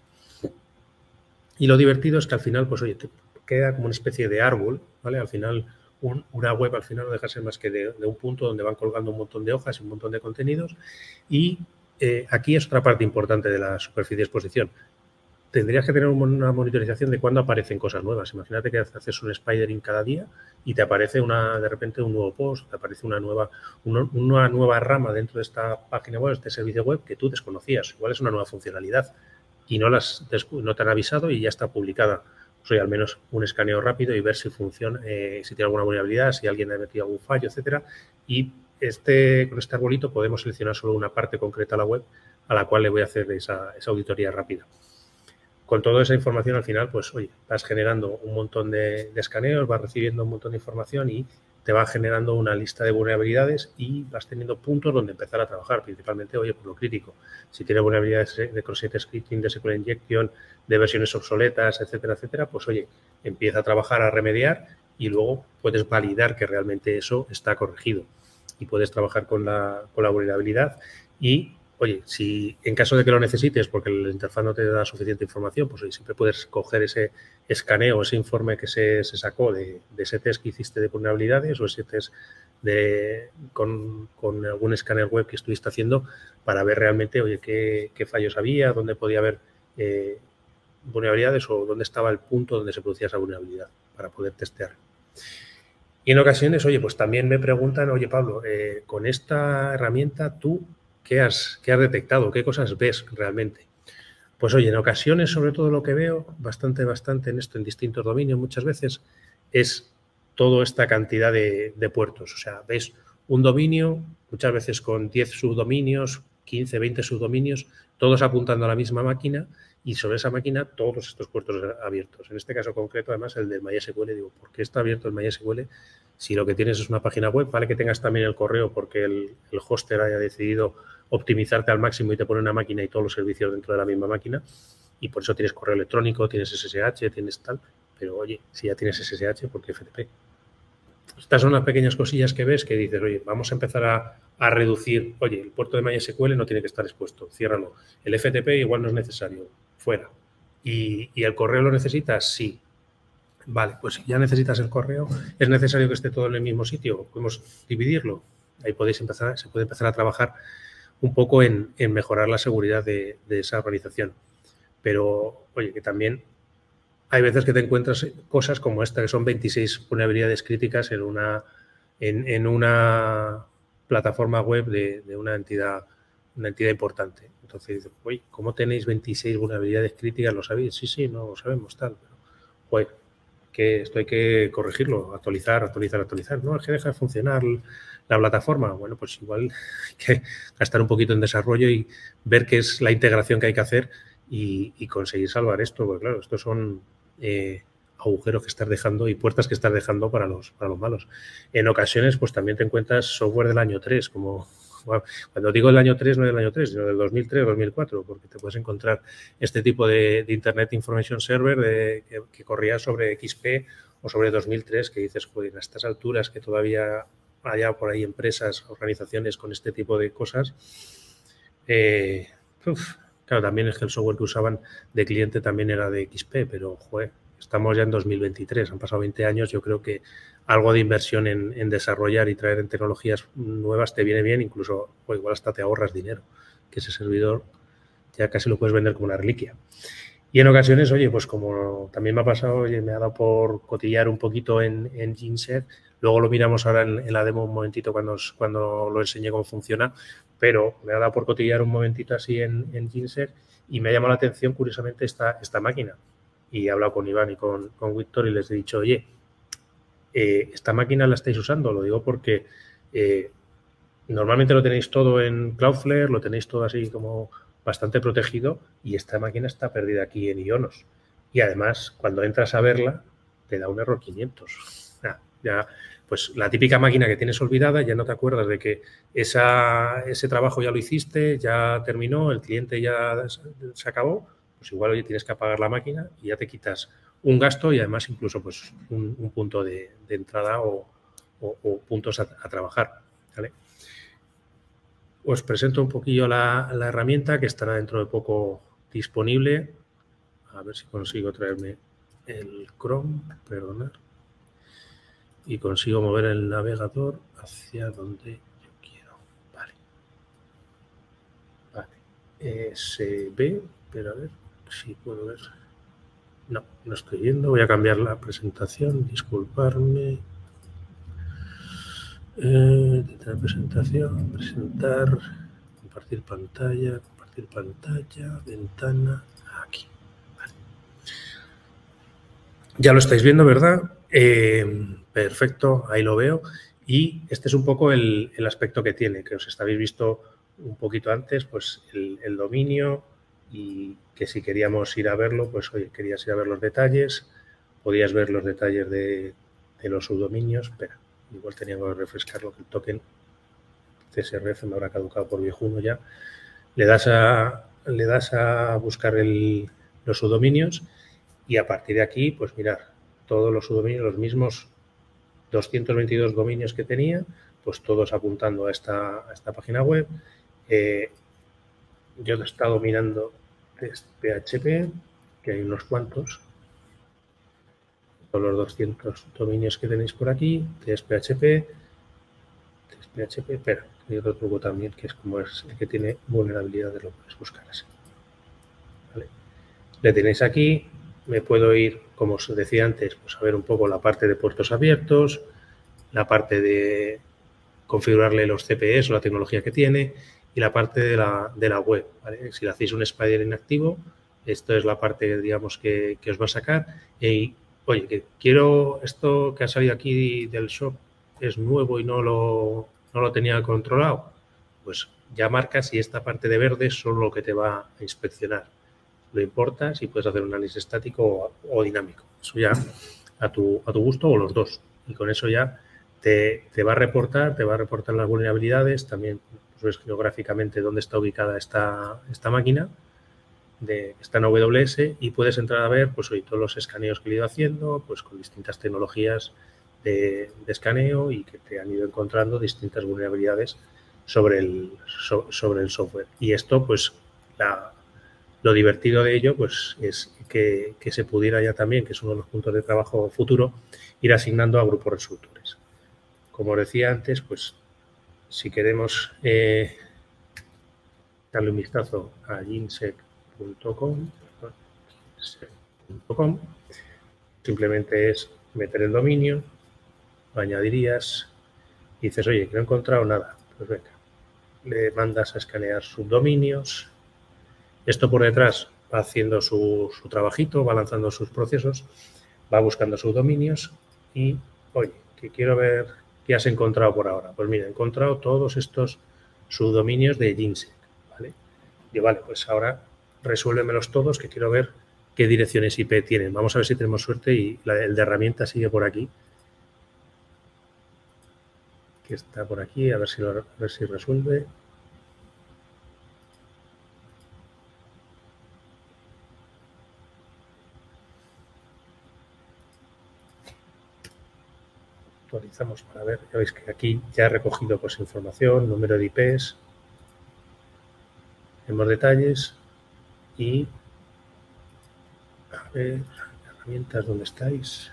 Y lo divertido es que al final, pues oye, te queda como una especie de árbol, ¿vale? Al final, un, una web al final no deja de ser más que de, de un punto donde van colgando un montón de hojas y un montón de contenidos. Y eh, aquí es otra parte importante de la superficie de exposición. Tendrías que tener una monitorización de cuándo aparecen cosas nuevas. Imagínate que haces un spidering cada día y te aparece una, de repente un nuevo post, te aparece una nueva, una, una nueva rama dentro de esta página web, este servicio web que tú desconocías. Igual es una nueva funcionalidad y no, las, no te han avisado y ya está publicada. Pues, oye, al menos un escaneo rápido y ver si funciona, eh, si tiene alguna vulnerabilidad, si alguien ha metido algún fallo, etcétera. Y este, con este arbolito podemos seleccionar solo una parte concreta de la web a la cual le voy a hacer esa, esa auditoría rápida. Con toda esa información, al final, pues, oye, vas generando un montón de, de escaneos, vas recibiendo un montón de información y te va generando una lista de vulnerabilidades y vas teniendo puntos donde empezar a trabajar, principalmente, oye, por lo crítico. Si tienes vulnerabilidades de cross-site scripting, de S Q L injection, de versiones obsoletas, etcétera, etcétera, pues, oye, empieza a trabajar, a remediar y luego puedes validar que realmente eso está corregido. Y puedes trabajar con la, con la vulnerabilidad y oye, si en caso de que lo necesites porque la interfaz no te da suficiente información, pues oye, siempre puedes coger ese escaneo, ese informe que se, se sacó de, de ese test que hiciste de vulnerabilidades o ese test de, con, con algún escáner web que estuviste haciendo para ver realmente, oye, qué, qué fallos había, dónde podía haber eh, vulnerabilidades o dónde estaba el punto donde se producía esa vulnerabilidad para poder testear. Y en ocasiones, oye, pues también me preguntan, oye, Pablo, eh, con esta herramienta tú ¿Qué has, ¿Qué has detectado? ¿Qué cosas ves realmente? Pues oye, en ocasiones, sobre todo lo que veo, bastante, bastante en esto, en distintos dominios muchas veces, es toda esta cantidad de, de puertos. O sea, ves un dominio, muchas veces con diez subdominios, quince, veinte subdominios, todos apuntando a la misma máquina y sobre esa máquina todos estos puertos abiertos. En este caso concreto, además, el del MySQL, digo, ¿por qué está abierto el MySQL? Si lo que tienes es una página web, vale que tengas también el correo porque el, el hoster haya decidido optimizarte al máximo y te pone una máquina y todos los servicios dentro de la misma máquina, y por eso tienes correo electrónico, tienes S S H, tienes tal, pero oye, si ya tienes S S H, ¿por qué F T P? Estas son las pequeñas cosillas que ves que dices, oye, vamos a empezar a, a reducir, oye, el puerto de MySQL no tiene que estar expuesto, ciérralo. El F T P igual no es necesario, fuera. ¿Y, y el correo lo necesitas? Sí. Vale, pues si ya necesitas el correo, ¿es necesario que esté todo en el mismo sitio? ¿Podemos dividirlo? Ahí podéis empezar, se puede empezar a trabajar un poco en, en mejorar la seguridad de, de esa organización. Pero, oye, que también hay veces que te encuentras cosas como esta, que son veintiséis vulnerabilidades críticas en una, en, en una plataforma web de, de una entidad, una entidad importante. Entonces dices, oye, ¿cómo tenéis veintiséis vulnerabilidades críticas? ¿Lo sabéis? Sí, sí, no lo sabemos, tal. Pero, oye, que esto hay que corregirlo, actualizar, actualizar, actualizar. No, es que deja de funcionar la plataforma. Bueno, pues igual hay que gastar un poquito en desarrollo y ver qué es la integración que hay que hacer y, y conseguir salvar esto. Porque claro, estos son eh, agujeros que estás dejando y puertas que estás dejando para los, para los malos. En ocasiones, pues también te encuentras software del año tres, como... Bueno, cuando digo del año tres, no del año tres, sino del dos mil tres, dos mil cuatro, porque te puedes encontrar este tipo de, de Internet Information Server de, que, que corría sobre X P o sobre dos mil tres, que dices, joder, a estas alturas que todavía haya por ahí empresas, organizaciones con este tipo de cosas. Eh, uf, claro, también es que el software que usaban de cliente también era de X P, pero, joder, estamos ya en dos mil veintitrés, han pasado veinte años, yo creo que algo de inversión en, en desarrollar y traer en tecnologías nuevas te viene bien, incluso o igual hasta te ahorras dinero, que ese servidor ya casi lo puedes vender como una reliquia. Y en ocasiones, oye, pues como también me ha pasado, oye, me ha dado por cotillar un poquito en, en Ginser, luego lo miramos ahora en, en la demo un momentito cuando, os, cuando lo enseñé cómo funciona, pero me ha dado por cotillar un momentito así en, en Ginser y me ha llamado la atención curiosamente esta, esta máquina. Y he hablado con Iván y con, con Víctor y les he dicho, oye, Eh, esta máquina la estáis usando, lo digo porque eh, normalmente lo tenéis todo en Cloudflare, lo tenéis todo así como bastante protegido y esta máquina está perdida aquí en Ionos. Y además, cuando entras a verla, te da un error quinientos. Ya, ya, pues la típica máquina que tienes olvidada, ya no te acuerdas de que esa, ese trabajo ya lo hiciste, ya terminó, el cliente ya se acabó, pues igual oye, tienes que apagar la máquina y ya te quitas un gasto y además incluso pues un, un punto de, de entrada o, o, o puntos a, a trabajar. ¿Vale? Os presento un poquillo la, la herramienta que estará dentro de poco disponible. A ver si consigo traerme el Chrome, perdonad, y consigo mover el navegador hacia donde yo quiero. Vale. Vale. S B, pero a ver si puedo ver. No, no estoy viendo. Voy a cambiar la presentación. Disculparme. Eh, la presentación, presentar, compartir pantalla, compartir pantalla, ventana, aquí. Vale. Ya lo estáis viendo, ¿verdad? Eh, perfecto, ahí lo veo. Y este es un poco el, el aspecto que tiene, que os estabais visto un poquito antes, pues el, el dominio y que si queríamos ir a verlo, pues oye, querías ir a ver los detalles, podías ver los detalles de, de los subdominios. Espera, igual tenía que refrescarlo, que el token C S R F me habrá caducado por viejuno ya. Le das a, le das a buscar el, los subdominios y a partir de aquí, pues mirar, todos los subdominios, los mismos doscientos veintidós dominios que tenía, pues todos apuntando a esta, a esta página web. Eh, yo he estado mirando test P H P, que hay unos cuantos. Todos los doscientos dominios que tenéis por aquí, test P H P, test P H P, espera, hay otro truco también que es como es el que tiene vulnerabilidades, lo puedes buscar así. ¿Vale? Le tenéis aquí, me puedo ir, como os decía antes, pues a ver un poco la parte de puertos abiertos, la parte de configurarle los C P Es o la tecnología que tiene y la parte de la, de la web. ¿Vale? Si le hacéis un Spider inactivo, esto es la parte, digamos, que, que os va a sacar. Y, oye, que quiero esto que ha salido aquí del shop, es nuevo y no lo, no lo tenía controlado, pues ya marcas y esta parte de verde es solo lo que te va a inspeccionar. lo importas y puedes hacer un análisis estático o, o dinámico. Eso ya a tu, a tu gusto o los dos. Y con eso ya te, te va a reportar, te va a reportar las vulnerabilidades, también pues, geográficamente dónde está ubicada esta, esta máquina, de, está en A W S, y puedes entrar a ver pues hoy todos los escaneos que he ido haciendo, pues con distintas tecnologías de, de escaneo y que te han ido encontrando distintas vulnerabilidades sobre el, so, sobre el software. Y esto, pues, la, lo divertido de ello, pues, es que, que se pudiera ya también, que es uno de los puntos de trabajo futuro, ir asignando a grupos resolutores. Como os decía antes, pues, si queremos eh, darle un vistazo a ginsec punto com, simplemente es meter el dominio, lo añadirías y dices, oye, que no he encontrado nada. Pues venga, le mandas a escanear subdominios. Esto por detrás va haciendo su, su trabajito, va lanzando sus procesos, va buscando subdominios y, oye, que quiero ver qué has encontrado por ahora. Pues mira, he encontrado todos estos subdominios de ginsec, ¿vale? Y vale, pues ahora resuélvemelos todos, que quiero ver qué direcciones I P tienen. Vamos a ver si tenemos suerte y la, el de herramientas sigue por aquí. Que está por aquí, a ver si, lo, a ver si resuelve. Actualizamos para ver, ya veis que aquí ya he recogido pues información, número de I Ps, vemos detalles y a ver, herramientas, ¿dónde estáis?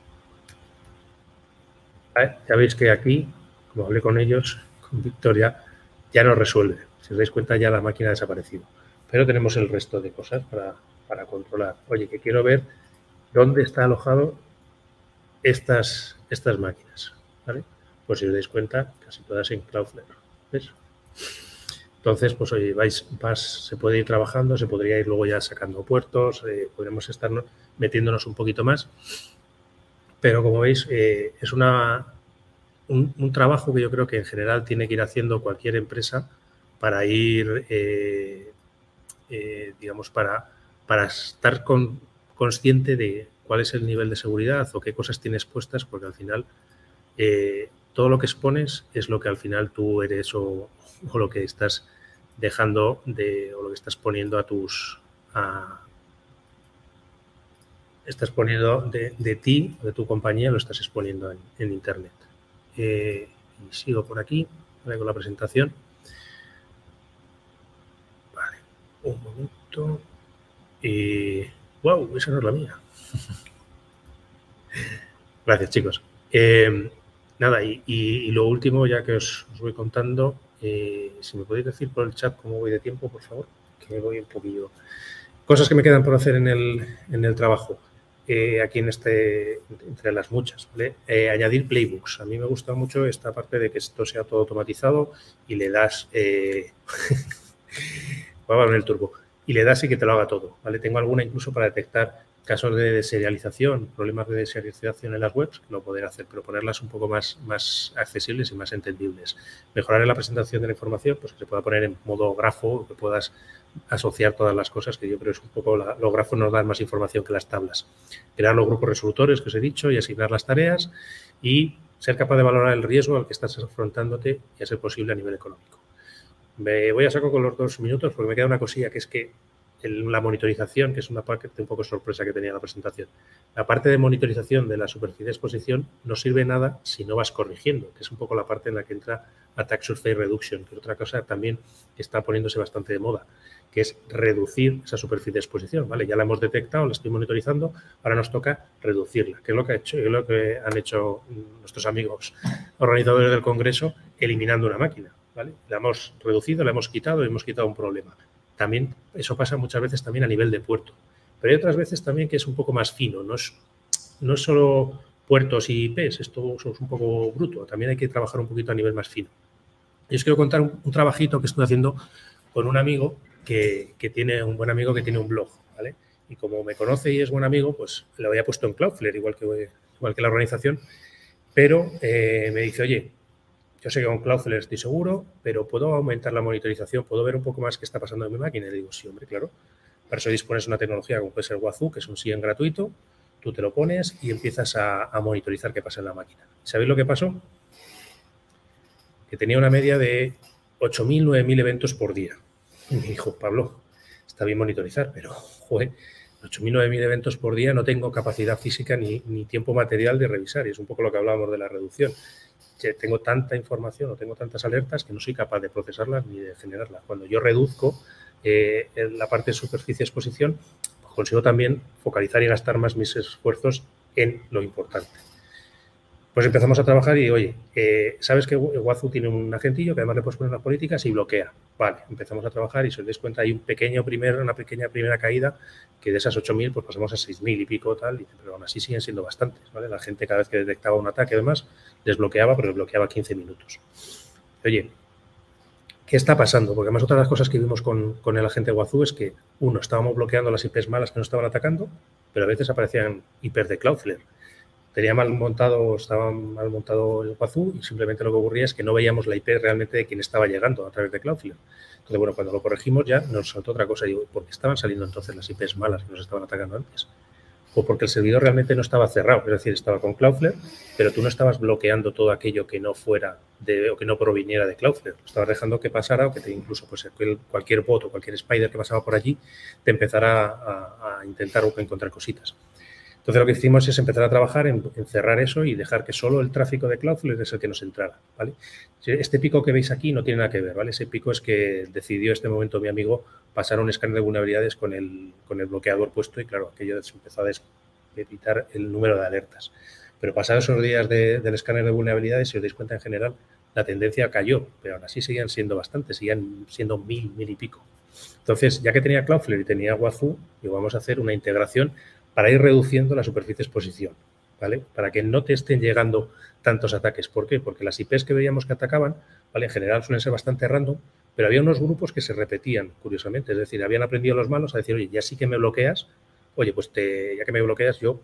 ¿Vale? Ya veis que aquí, como hablé con ellos, con Victoria, ya nos resuelve. Si os dais cuenta, ya la máquina ha desaparecido. Pero tenemos el resto de cosas para, para controlar. Oye, que quiero ver dónde está alojado estas, estas máquinas, ¿vale? Pues si os dais cuenta, casi todas en Cloudflare, ¿ves? Entonces, pues oye, vais, vas, se puede ir trabajando, se podría ir luego ya sacando puertos, eh, podremos estar metiéndonos un poquito más, pero como veis, eh, es una, un, un trabajo que yo creo que en general tiene que ir haciendo cualquier empresa para ir, eh, eh, digamos, para, para estar con, consciente de cuál es el nivel de seguridad o qué cosas tienes puestas, porque al final eh, todo lo que expones es lo que al final tú eres o, o lo que estás dejando de, o lo que estás poniendo a tus, a, estás poniendo de, de ti, de tu compañía, lo estás exponiendo en, en Internet. Eh, y sigo por aquí, ¿vale? Con la presentación. Vale, un momento. Y, wow, esa no es la mía. Gracias, chicos. Eh, nada, y, y, y lo último, ya que os, os voy contando, eh, si me podéis decir por el chat cómo voy de tiempo, por favor, que me voy un poquillo. Cosas que me quedan por hacer en el, en el trabajo, eh, aquí en este, entre las muchas, ¿vale? Eh, añadir playbooks. A mí me gusta mucho esta parte de que esto sea todo automatizado y le das, eh, voy a poner el turbo, y le das y que te lo haga todo, ¿vale? Tengo alguna incluso para detectar casos de deserialización, problemas de deserialización en las webs, no poder hacer, pero ponerlas un poco más, más accesibles y más entendibles. Mejorar en la presentación de la información, pues que se pueda poner en modo grafo, que puedas asociar todas las cosas, que yo creo es un poco, la, los grafos nos dan más información que las tablas. Crear los grupos resolutores que os he dicho y asignar las tareas y ser capaz de valorar el riesgo al que estás afrontándote y a ser posible a nivel económico. Me voy a saco con los dos minutos porque me queda una cosilla que es que el, la monitorización, que es una parte un poco sorpresa que tenía la presentación. La parte de monitorización de la superficie de exposición no sirve nada si no vas corrigiendo, que es un poco la parte en la que entra Attack Surface Reduction, que es otra cosa también que está poniéndose bastante de moda, que es reducir esa superficie de exposición, ¿vale? Ya la hemos detectado, la estoy monitorizando, ahora nos toca reducirla, que es lo que ha hecho, es lo que han hecho nuestros amigos organizadores del Congreso, eliminando una máquina, ¿vale? La hemos reducido, la hemos quitado y hemos quitado un problema. También eso pasa muchas veces también a nivel de puerto, pero hay otras veces también que es un poco más fino, no es, no es solo puertos y I Ps, esto es un poco bruto, también hay que trabajar un poquito a nivel más fino. Y os quiero contar un, un trabajito que estoy haciendo con un amigo que, que tiene, un buen amigo que tiene un blog, ¿vale? Y como me conoce y es buen amigo, pues lo había puesto en Cloudflare, igual que, igual que la organización, pero eh, me dice, oye, yo sé que con Cloudflare estoy seguro, pero ¿puedo aumentar la monitorización? ¿Puedo ver un poco más qué está pasando en mi máquina? Y le digo, sí, hombre, claro. Para eso dispones de una tecnología como puede ser Wazoo, que es un S I E M gratuito, tú te lo pones y empiezas a, a monitorizar qué pasa en la máquina. ¿Sabéis lo que pasó? Que tenía una media de ocho mil, nueve mil eventos por día. Y me dijo, Pablo, está bien monitorizar, pero, joder, ocho mil, nueve mil eventos por día no tengo capacidad física ni, ni tiempo material de revisar. Y es un poco lo que hablábamos de la reducción. Que tengo tanta información o tengo tantas alertas que no soy capaz de procesarlas ni de generarlas. Cuando yo reduzco eh, en la parte de superficie de exposición, pues consigo también focalizar y gastar más mis esfuerzos en lo importante. Pues empezamos a trabajar y, oye, eh, ¿sabes que Wazoo tiene un agentillo que además le puedes poner las políticas y bloquea? Vale, empezamos a trabajar y si os dais cuenta hay un pequeño primer, una pequeña primera caída que de esas ocho mil pues pasamos a seis mil y pico tal, pero aún así siguen siendo bastantes, ¿vale? La gente cada vez que detectaba un ataque además desbloqueaba, pero desbloqueaba quince minutos. Oye, ¿qué está pasando? Porque además otra de las cosas que vimos con, con el agente Wazoo es que, uno, estábamos bloqueando las I Pes malas que nos estaban atacando, pero a veces aparecían I Pes de Cloudflare. Tenía mal montado, estaba mal montado el Wazoo y simplemente lo que ocurría es que no veíamos la I P realmente de quién estaba llegando a través de Cloudflare. Entonces, bueno, cuando lo corregimos ya nos saltó otra cosa. Digo, ¿por qué estaban saliendo entonces las I Pes malas que nos estaban atacando antes? O porque el servidor realmente no estaba cerrado, es decir, estaba con Cloudflare, pero tú no estabas bloqueando todo aquello que no fuera de, o que no proviniera de Cloudflare. Estabas dejando que pasara o que te, incluso pues, cualquier bot o cualquier spider que pasaba por allí te empezara a, a intentar encontrar cositas. Entonces, lo que hicimos es empezar a trabajar en, en cerrar eso y dejar que solo el tráfico de Cloudflare es el que nos entrara, ¿vale? Este pico que veis aquí no tiene nada que ver, ¿vale? Ese pico es que decidió este momento mi amigo pasar un escáner de vulnerabilidades con el, con el bloqueador puesto y, claro, aquello se empezó a evitar el número de alertas. Pero pasados esos días de, del escáner de vulnerabilidades, si os dais cuenta en general, la tendencia cayó, pero aún así seguían siendo bastantes, seguían siendo mil, mil y pico. Entonces, ya que tenía Cloudflare y tenía Wazoo, digo, vamos a hacer una integración para ir reduciendo la superficie de exposición, ¿vale? Para que no te estén llegando tantos ataques. ¿Por qué? Porque las I Pes que veíamos que atacaban, ¿vale? En general suelen ser bastante random, pero había unos grupos que se repetían, curiosamente. Es decir, habían aprendido los malos a decir, oye, ya sí que me bloqueas, oye, pues te, ya que me bloqueas, yo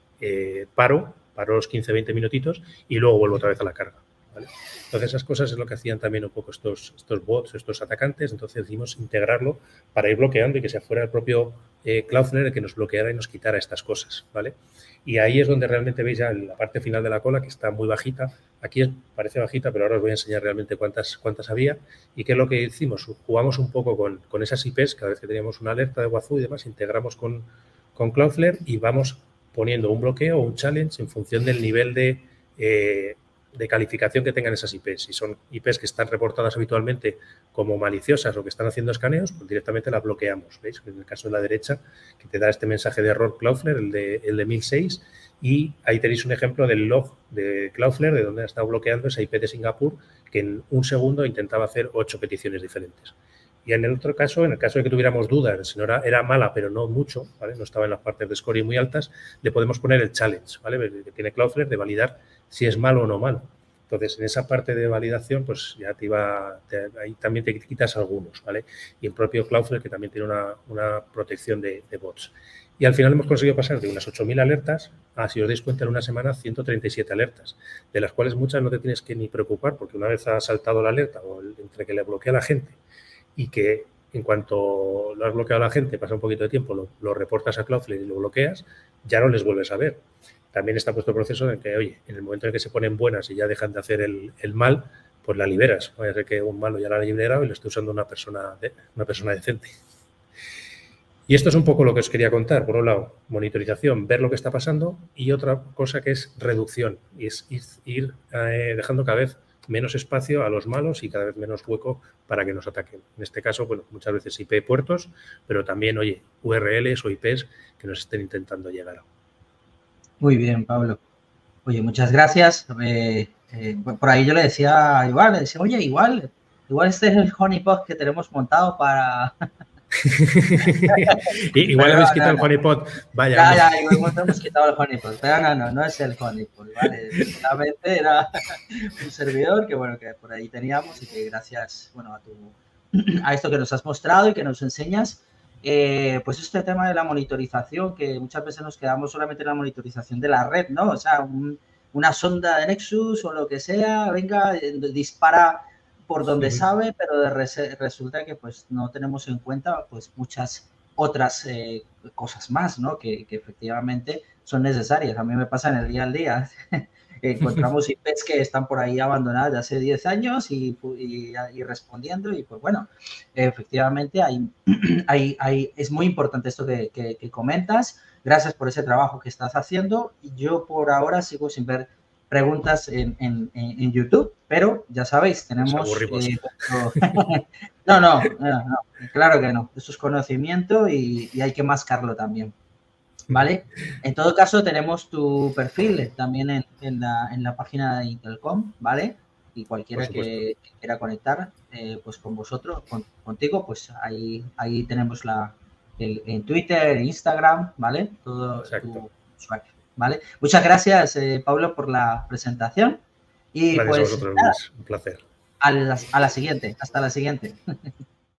eh, paro, paro los quince, veinte minutitos y luego vuelvo otra vez a la carga, ¿vale? Entonces, esas cosas es lo que hacían también un poco estos, estos bots, estos atacantes. Entonces, decidimos integrarlo para ir bloqueando y que sea fuera el propio eh, Cloudflare el que nos bloqueara y nos quitara estas cosas, ¿vale? Y ahí es donde realmente veis ya la parte final de la cola, que está muy bajita. Aquí es, parece bajita, pero ahora os voy a enseñar realmente cuántas, cuántas había. ¿Y qué es lo que hicimos? Jugamos un poco con, con esas I Pes, cada vez que teníamos una alerta de Wazoo y demás, integramos con, con Cloudflare y vamos poniendo un bloqueo o un challenge en función del nivel de... Eh, de calificación que tengan esas I Pes. Si son I Pes que están reportadas habitualmente como maliciosas o que están haciendo escaneos, pues directamente las bloqueamos. ¿Veis? En el caso de la derecha, que te da este mensaje de error Cloudflare, el de, el de mil seis, y ahí tenéis un ejemplo del log de Cloudflare, de donde ha estado bloqueando esa I P de Singapur, que en un segundo intentaba hacer ocho peticiones diferentes. Y en el otro caso, en el caso de que tuviéramos dudas, si no era, era mala, pero no mucho, ¿vale? No estaba en las partes de scoring muy altas, le podemos poner el challenge, ¿vale? Que tiene Cloudflare de validar si es malo o no malo. Entonces, en esa parte de validación, pues ya te iba, te, ahí también te quitas algunos, ¿vale? Y en propio Cloudflare, que también tiene una, una protección de, de bots. Y al final hemos conseguido pasar de unas ocho mil alertas a, si os dais cuenta, en una semana ciento treinta y siete alertas, de las cuales muchas no te tienes que ni preocupar, porque una vez ha saltado la alerta o el, entre que le bloquea a la gente y que en cuanto lo has bloqueado a la gente, pasa un poquito de tiempo, lo, lo reportas a Cloudflare y lo bloqueas, ya no les vuelves a ver. También está puesto el proceso en que, oye, en el momento en que se ponen buenas y ya dejan de hacer el, el mal, pues la liberas. Vaya a ser que un malo ya la ha liberado y lo esté usando una persona, de, una persona decente. Y esto es un poco lo que os quería contar. Por un lado, monitorización, ver lo que está pasando, y otra cosa que es reducción, y es ir, ir eh, dejando cada vez menos espacio a los malos y cada vez menos hueco para que nos ataquen. En este caso, bueno, muchas veces I P puertos, pero también, oye, U R Ls o I Ps que nos estén intentando llegar. Muy bien, Pablo. Oye, muchas gracias. Eh, eh, por ahí yo le decía a igual, le decía, oye, igual, igual este es el honeypot que tenemos montado para... Igual habéis no, quitado no, el honeypot. Vaya. Ya, ya, igual hemos quitado el honeypot. Pero no, no, no es el honeypot, ¿vale? Solamente era un servidor que, bueno, que por ahí teníamos y que gracias, bueno, a tu, a esto que nos has mostrado y que nos enseñas, eh, pues este tema de la monitorización, que muchas veces nos quedamos solamente en la monitorización de la red, ¿no? O sea, un, una sonda de Nexus o lo que sea, venga, dispara por donde uh-huh. sabe, pero de res, resulta que pues no tenemos en cuenta pues muchas otras eh, cosas más, ¿no? Que, que efectivamente son necesarias. A mí me pasa en el día al día. Encontramos I Pes que están por ahí abandonadas de hace diez años y, y, y respondiendo y pues bueno, efectivamente hay, hay, hay, es muy importante esto que, que, que comentas. Gracias por ese trabajo que estás haciendo. Yo por ahora sigo sin ver preguntas en, en, en YouTube, pero ya sabéis, tenemos... Eh, no, no, no, no, claro que no. Eso es conocimiento y, y hay que mascarlo también. ¿Vale? En todo caso, tenemos tu perfil también en, en, la, en la página de Intelcom, ¿vale? Y cualquiera que, que quiera conectar eh, pues con vosotros, con, contigo, pues ahí, ahí tenemos la, el, en Twitter, Instagram, ¿vale? Todo tu usuario, ¿vale? Muchas gracias, eh, Pablo, por la presentación. Y gracias pues, a vosotros, nada, Luis. Un placer. A la, a la siguiente. Hasta la siguiente.